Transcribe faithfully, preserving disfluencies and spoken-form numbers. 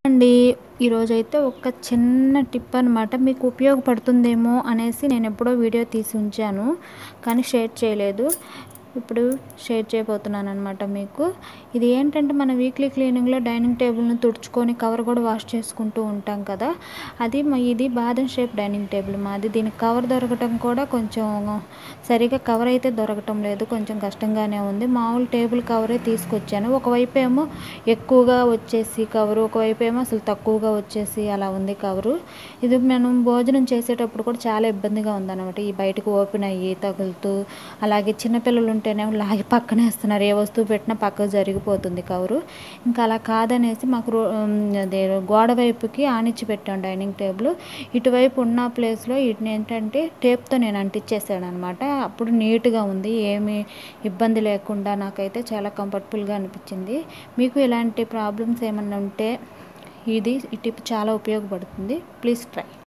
అండి ఈరోజైతే ఒక చిన్న టిప్ అనమాట మీకు ఉపయోగపడుతుందేమో అనేసి నేను ఎప్పుడో వీడియో తీసి ఉంచాను కానీ షేర్ చేయలేదు. ఇప్పుడు షేర్ చేయబోతున్నాను అనమాట మీకు. ఇది ఏంటంటే మన వీక్లీ క్లీనింగ్లో డైనింగ్ టేబుల్ని తుడుచుకొని కవర్ కూడా వాష్ చేసుకుంటూ ఉంటాం కదా. అది ఇది బాదం షేప్ డైనింగ్ టేబుల్ మాది. దీనికి కవర్ దొరకటం కూడా కొంచెం సరిగా కవర్ అయితే దొరకటం లేదు, కొంచెం కష్టంగానే ఉంది. మామూలు టేబుల్ కవరే తీసుకొచ్చాను. ఒకవైపు ఏమో ఎక్కువగా వచ్చేసి కవరు, ఒకవైపు ఏమో అసలు తక్కువగా వచ్చేసి అలా ఉంది కవరు. ఇది మనం భోజనం చేసేటప్పుడు కూడా చాలా ఇబ్బందిగా ఉందన్నమాట. ఈ బయటకు ఓపెన్ అయ్యి తగులుతూ, అలాగే చిన్నపిల్లలు ఉంటేనేమో లాగి పక్కన వేస్తున్నారు, ఏ వస్తువు పెట్టినా పక్కకు జరిగిపోతుంది కవరు. ఇంకా అలా కాదనేసి మాకు రో అదే గోడ వైపుకి ఆనిచ్చి పెట్టాం డైనింగ్ టేబుల్. ఇటువైపు ఉన్న ప్లేస్లో వీటిని ఏంటంటే టేప్తో నేను అంటించేసాను అనమాట. అప్పుడు నీట్గా ఉంది, ఏమీ ఇబ్బంది లేకుండా నాకైతే చాలా కంఫర్టబుల్గా అనిపించింది. మీకు ఇలాంటి ప్రాబ్లమ్స్ ఏమన్నా ఉంటే ఇది ఈ టిప్ చాలా ఉపయోగపడుతుంది. Please try.